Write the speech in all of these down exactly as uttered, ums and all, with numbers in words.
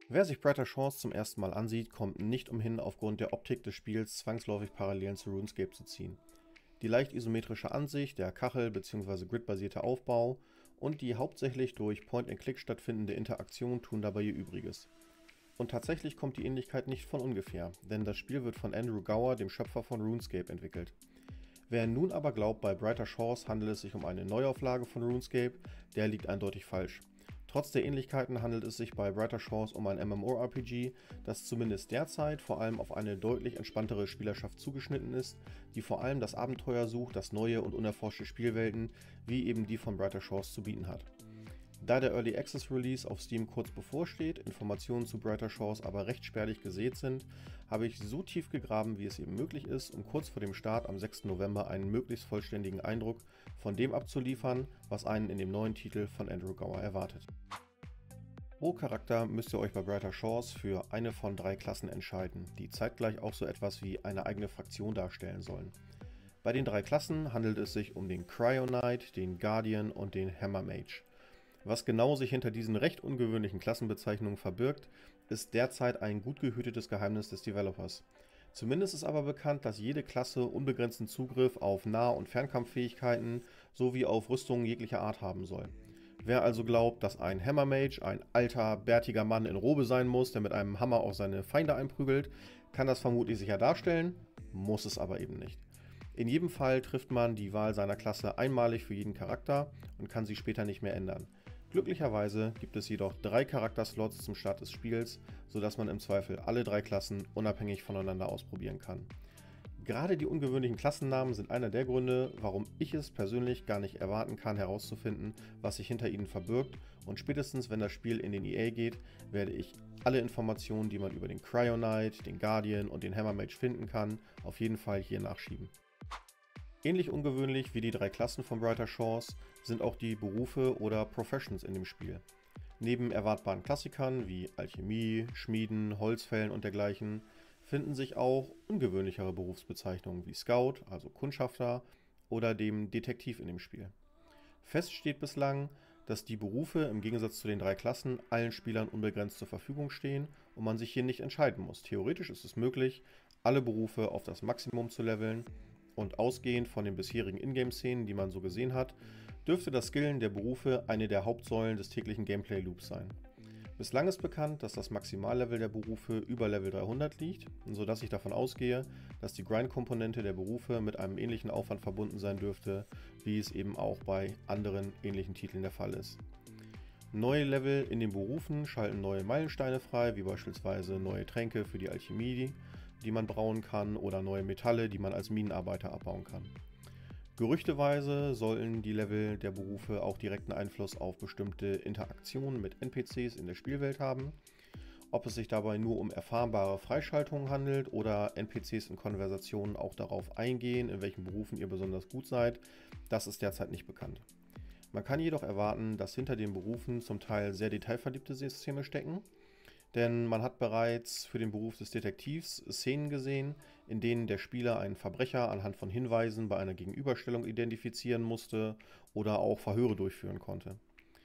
Wer sich Brighter Shores zum ersten Mal ansieht, kommt nicht umhin, aufgrund der Optik des Spiels zwangsläufig Parallelen zu RuneScape zu ziehen. Die leicht isometrische Ansicht, der Kachel- bzw. gridbasierte Aufbau und die hauptsächlich durch Point-and-Click stattfindende Interaktion tun dabei ihr Übriges. Und tatsächlich kommt die Ähnlichkeit nicht von ungefähr, denn das Spiel wird von Andrew Gower, dem Schöpfer von RuneScape, entwickelt. Wer nun aber glaubt, bei Brighter Shores handelt es sich um eine Neuauflage von RuneScape, der liegt eindeutig falsch. Trotz der Ähnlichkeiten handelt es sich bei Brighter Shores um ein MMORPG, das zumindest derzeit vor allem auf eine deutlich entspanntere Spielerschaft zugeschnitten ist, die vor allem das Abenteuer sucht, das neue und unerforschte Spielwelten, wie eben die von Brighter Shores zu bieten hat. Da der Early Access Release auf Steam kurz bevorsteht, Informationen zu Brighter Shores aber recht spärlich gesät sind, habe ich so tief gegraben, wie es eben möglich ist, um kurz vor dem Start am sechsten November einen möglichst vollständigen Eindruck von dem abzuliefern, was einen in dem neuen Titel von Andrew Gower erwartet. Pro Charakter müsst ihr euch bei Brighter Shores für eine von drei Klassen entscheiden, die zeitgleich auch so etwas wie eine eigene Fraktion darstellen sollen. Bei den drei Klassen handelt es sich um den Cryo Knight, den Guardian und den Hammer Mage. Was genau sich hinter diesen recht ungewöhnlichen Klassenbezeichnungen verbirgt, ist derzeit ein gut gehütetes Geheimnis des Developers. Zumindest ist aber bekannt, dass jede Klasse unbegrenzten Zugriff auf Nah- und Fernkampffähigkeiten sowie auf Rüstungen jeglicher Art haben soll. Wer also glaubt, dass ein Hammer Mage ein alter, bärtiger Mann in Robe sein muss, der mit einem Hammer auf seine Feinde einprügelt, kann das vermutlich sicher darstellen, muss es aber eben nicht. In jedem Fall trifft man die Wahl seiner Klasse einmalig für jeden Charakter und kann sie später nicht mehr ändern. Glücklicherweise gibt es jedoch drei Charakterslots zum Start des Spiels, sodass man im Zweifel alle drei Klassen unabhängig voneinander ausprobieren kann. Gerade die ungewöhnlichen Klassennamen sind einer der Gründe, warum ich es persönlich gar nicht erwarten kann, herauszufinden, was sich hinter ihnen verbirgt, und spätestens wenn das Spiel in den E A geht, werde ich alle Informationen, die man über den Cryo Knight, den Guardian und den Hammer Mage finden kann, auf jeden Fall hier nachschieben. Ähnlich ungewöhnlich wie die drei Klassen von Brighter Shores sind auch die Berufe oder Professions in dem Spiel. Neben erwartbaren Klassikern wie Alchemie, Schmieden, Holzfällen und dergleichen finden sich auch ungewöhnlichere Berufsbezeichnungen wie Scout, also Kundschafter, oder dem Detektiv in dem Spiel. Fest steht bislang, dass die Berufe im Gegensatz zu den drei Klassen allen Spielern unbegrenzt zur Verfügung stehen und man sich hier nicht entscheiden muss. Theoretisch ist es möglich, alle Berufe auf das Maximum zu leveln, und ausgehend von den bisherigen Ingame-Szenen, die man so gesehen hat, dürfte das Skillen der Berufe eine der Hauptsäulen des täglichen Gameplay-Loops sein. Bislang ist bekannt, dass das Maximallevel der Berufe über Level dreihundert liegt, sodass ich davon ausgehe, dass die Grind-Komponente der Berufe mit einem ähnlichen Aufwand verbunden sein dürfte, wie es eben auch bei anderen ähnlichen Titeln der Fall ist. Neue Level in den Berufen schalten neue Meilensteine frei, wie beispielsweise neue Tränke für die Alchemie, die man brauen kann, oder neue Metalle, die man als Minenarbeiter abbauen kann. Gerüchteweise sollen die Level der Berufe auch direkten Einfluss auf bestimmte Interaktionen mit N P Cs in der Spielwelt haben. Ob es sich dabei nur um erfahrbare Freischaltungen handelt oder N P Cs in Konversationen auch darauf eingehen, in welchen Berufen ihr besonders gut seid, das ist derzeit nicht bekannt. Man kann jedoch erwarten, dass hinter den Berufen zum Teil sehr detailverliebte Systeme stecken, denn man hat bereits für den Beruf des Detektivs Szenen gesehen, in denen der Spieler einen Verbrecher anhand von Hinweisen bei einer Gegenüberstellung identifizieren musste oder auch Verhöre durchführen konnte.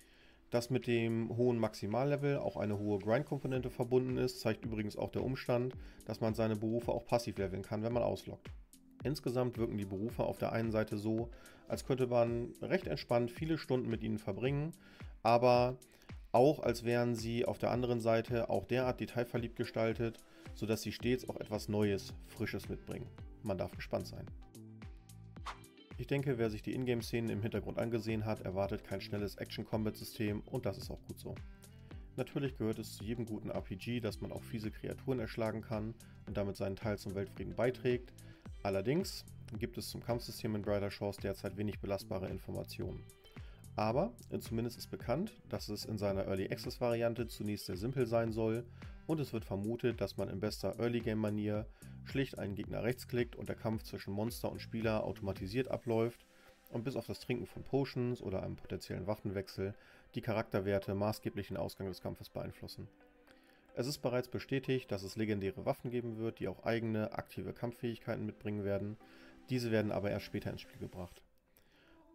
Dass mit dem hohen Maximallevel auch eine hohe Grind-Komponente verbunden ist, zeigt übrigens auch der Umstand, dass man seine Berufe auch passiv leveln kann, wenn man ausloggt. Insgesamt wirken die Berufe auf der einen Seite so, als könnte man recht entspannt viele Stunden mit ihnen verbringen, aber auch als wären sie auf der anderen Seite auch derart detailverliebt gestaltet, sodass sie stets auch etwas Neues, Frisches mitbringen. Man darf gespannt sein. Ich denke, wer sich die Ingame-Szenen im Hintergrund angesehen hat, erwartet kein schnelles Action-Combat-System, und das ist auch gut so. Natürlich gehört es zu jedem guten R P G, dass man auch fiese Kreaturen erschlagen kann und damit seinen Teil zum Weltfrieden beiträgt. Allerdings gibt es zum Kampfsystem in Brighter Shores derzeit wenig belastbare Informationen. Aber zumindest ist bekannt, dass es in seiner Early Access Variante zunächst sehr simpel sein soll, und es wird vermutet, dass man in bester Early Game Manier schlicht einen Gegner rechtsklickt und der Kampf zwischen Monster und Spieler automatisiert abläuft und bis auf das Trinken von Potions oder einem potenziellen Waffenwechsel die Charakterwerte maßgeblich den Ausgang des Kampfes beeinflussen. Es ist bereits bestätigt, dass es legendäre Waffen geben wird, die auch eigene aktive Kampffähigkeiten mitbringen werden. Diese werden aber erst später ins Spiel gebracht.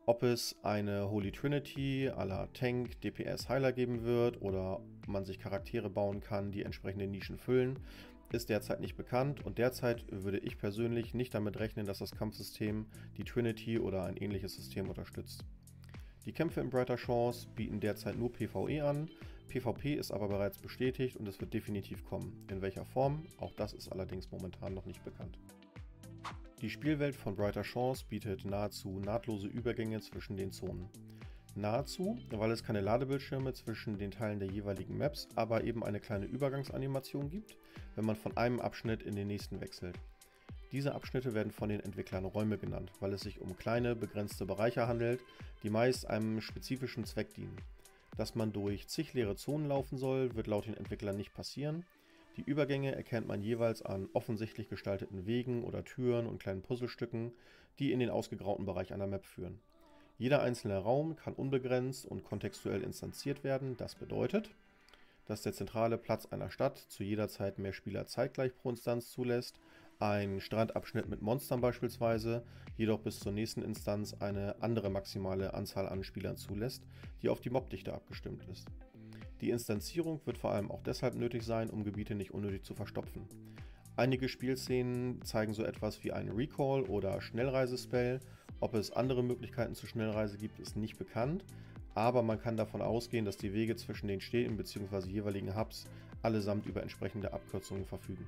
Ob es eine Holy Trinity à la Tank, D P S, Heiler geben wird oder man sich Charaktere bauen kann, die entsprechende Nischen füllen, ist derzeit nicht bekannt und derzeit würde ich persönlich nicht damit rechnen, dass das Kampfsystem die Trinity oder ein ähnliches System unterstützt. Die Kämpfe in Brighter Shores bieten derzeit nur PvE an, PvP ist aber bereits bestätigt und es wird definitiv kommen. In welcher Form? Auch das ist allerdings momentan noch nicht bekannt. Die Spielwelt von Brighter Shores bietet nahezu nahtlose Übergänge zwischen den Zonen. Nahezu, weil es keine Ladebildschirme zwischen den Teilen der jeweiligen Maps, aber eben eine kleine Übergangsanimation gibt, wenn man von einem Abschnitt in den nächsten wechselt. Diese Abschnitte werden von den Entwicklern Räume genannt, weil es sich um kleine, begrenzte Bereiche handelt, die meist einem spezifischen Zweck dienen. Dass man durch zig leere Zonen laufen soll, wird laut den Entwicklern nicht passieren. Die Übergänge erkennt man jeweils an offensichtlich gestalteten Wegen oder Türen und kleinen Puzzlestücken, die in den ausgegrauten Bereich einer Map führen. Jeder einzelne Raum kann unbegrenzt und kontextuell instanziert werden. Das bedeutet, dass der zentrale Platz einer Stadt zu jeder Zeit mehr Spieler zeitgleich pro Instanz zulässt, ein Strandabschnitt mit Monstern beispielsweise, jedoch bis zur nächsten Instanz eine andere maximale Anzahl an Spielern zulässt, die auf die Mobdichte abgestimmt ist. Die Instanzierung wird vor allem auch deshalb nötig sein, um Gebiete nicht unnötig zu verstopfen. Einige Spielszenen zeigen so etwas wie einen Recall oder Schnellreisespell. Ob es andere Möglichkeiten zur Schnellreise gibt, ist nicht bekannt, aber man kann davon ausgehen, dass die Wege zwischen den Städten bzw. jeweiligen Hubs allesamt über entsprechende Abkürzungen verfügen.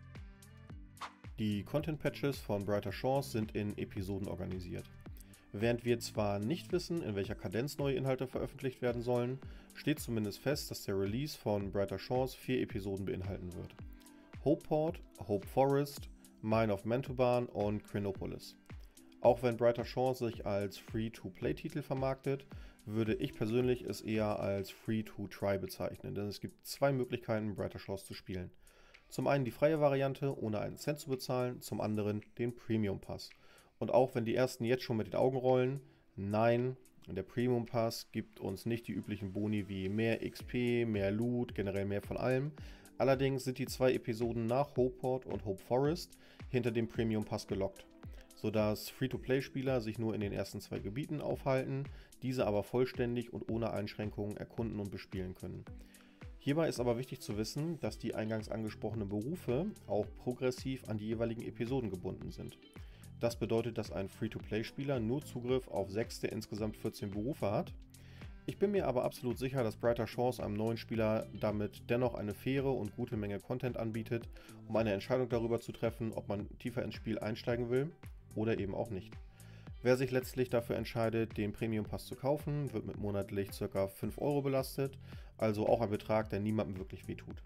Die Content-Patches von Brighter Shores sind in Episoden organisiert. Während wir zwar nicht wissen, in welcher Kadenz neue Inhalte veröffentlicht werden sollen, steht zumindest fest, dass der Release von Brighter Shores vier Episoden beinhalten wird. Hopeport, Hope Forest, Mine of Mantuban und Chronopolis. Auch wenn Brighter Shores sich als Free-to-Play-Titel vermarktet, würde ich persönlich es eher als Free-to-Try bezeichnen, denn es gibt zwei Möglichkeiten, Brighter Shores zu spielen. Zum einen die freie Variante, ohne einen Cent zu bezahlen, zum anderen den Premium Pass. Und auch wenn die ersten jetzt schon mit den Augen rollen, nein, der Premium Pass gibt uns nicht die üblichen Boni wie mehr X P, mehr Loot, generell mehr von allem. Allerdings sind die zwei Episoden nach Hopeport und Hope Forest hinter dem Premium Pass gelockt, sodass Free-to-Play-Spieler sich nur in den ersten zwei Gebieten aufhalten, diese aber vollständig und ohne Einschränkungen erkunden und bespielen können. Hierbei ist aber wichtig zu wissen, dass die eingangs angesprochenen Berufe auch progressiv an die jeweiligen Episoden gebunden sind. Das bedeutet, dass ein Free-to-Play-Spieler nur Zugriff auf sechs der insgesamt vierzehn Berufe hat. Ich bin mir aber absolut sicher, dass Brighter Shores einem neuen Spieler damit dennoch eine faire und gute Menge Content anbietet, um eine Entscheidung darüber zu treffen, ob man tiefer ins Spiel einsteigen will oder eben auch nicht. Wer sich letztlich dafür entscheidet, den Premium Pass zu kaufen, wird mit monatlich ca. fünf Euro belastet, also auch ein Betrag, der niemandem wirklich wehtut.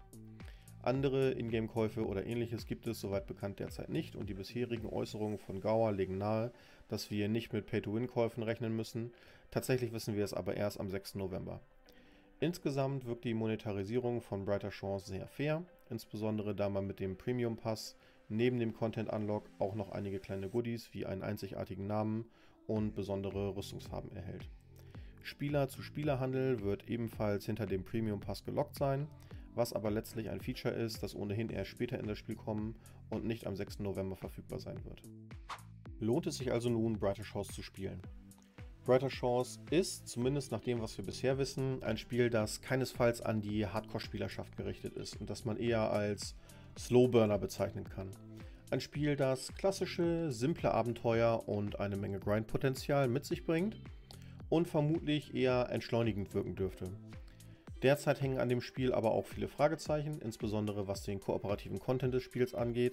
Andere Ingame-Käufe oder ähnliches gibt es soweit bekannt derzeit nicht und die bisherigen Äußerungen von Gower legen nahe, dass wir nicht mit Pay-to-Win-Käufen rechnen müssen. Tatsächlich wissen wir es aber erst am sechsten November. Insgesamt wirkt die Monetarisierung von Brighter Shores sehr fair, insbesondere da man mit dem Premium Pass neben dem Content Unlock auch noch einige kleine Goodies wie einen einzigartigen Namen und besondere Rüstungsfarben erhält. Spieler-zu-Spieler-Handel wird ebenfalls hinter dem Premium Pass gelockt sein, was aber letztlich ein Feature ist, das ohnehin erst später in das Spiel kommen und nicht am sechsten November verfügbar sein wird. Lohnt es sich also nun, Brighter Shores zu spielen? Brighter Shores ist, zumindest nach dem, was wir bisher wissen, ein Spiel, das keinesfalls an die Hardcore-Spielerschaft gerichtet ist und das man eher als Slowburner bezeichnen kann. Ein Spiel, das klassische, simple Abenteuer und eine Menge Grind-Potenzial mit sich bringt und vermutlich eher entschleunigend wirken dürfte. Derzeit hängen an dem Spiel aber auch viele Fragezeichen, insbesondere was den kooperativen Content des Spiels angeht.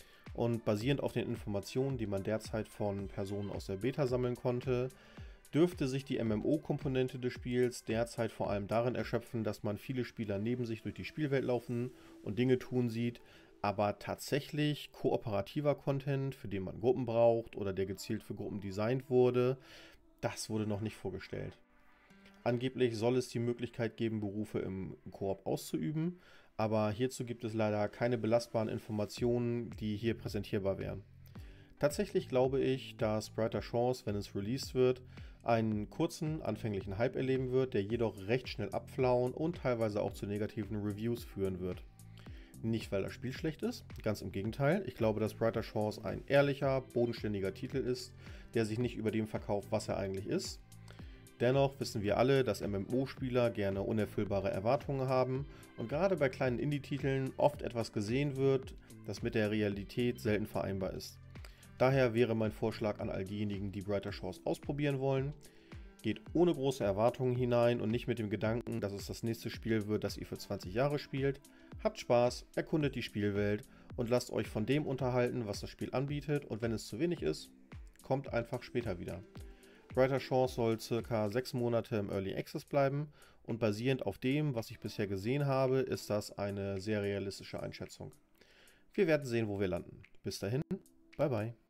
Und basierend auf den Informationen, die man derzeit von Personen aus der Beta sammeln konnte, dürfte sich die M M O-Komponente des Spiels derzeit vor allem darin erschöpfen, dass man viele Spieler neben sich durch die Spielwelt laufen und Dinge tun sieht, aber tatsächlich kooperativer Content, für den man Gruppen braucht oder der gezielt für Gruppen designt wurde, das wurde noch nicht vorgestellt. Angeblich soll es die Möglichkeit geben, Berufe im Koop auszuüben, aber hierzu gibt es leider keine belastbaren Informationen, die hier präsentierbar wären. Tatsächlich glaube ich, dass Brighter Shores, wenn es released wird, einen kurzen, anfänglichen Hype erleben wird, der jedoch recht schnell abflauen und teilweise auch zu negativen Reviews führen wird. Nicht, weil das Spiel schlecht ist, ganz im Gegenteil. Ich glaube, dass Brighter Shores ein ehrlicher, bodenständiger Titel ist, der sich nicht über dem verkauft, was er eigentlich ist. Dennoch wissen wir alle, dass M M O-Spieler gerne unerfüllbare Erwartungen haben und gerade bei kleinen Indie-Titeln oft etwas gesehen wird, das mit der Realität selten vereinbar ist. Daher wäre mein Vorschlag an all diejenigen, die Brighter Shores ausprobieren wollen: Geht ohne große Erwartungen hinein und nicht mit dem Gedanken, dass es das nächste Spiel wird, das ihr für zwanzig Jahre spielt. Habt Spaß, erkundet die Spielwelt und lasst euch von dem unterhalten, was das Spiel anbietet, und wenn es zu wenig ist, kommt einfach später wieder. Brighter Shores soll circa sechs Monate im Early Access bleiben und basierend auf dem, was ich bisher gesehen habe, ist das eine sehr realistische Einschätzung. Wir werden sehen, wo wir landen. Bis dahin, bye bye.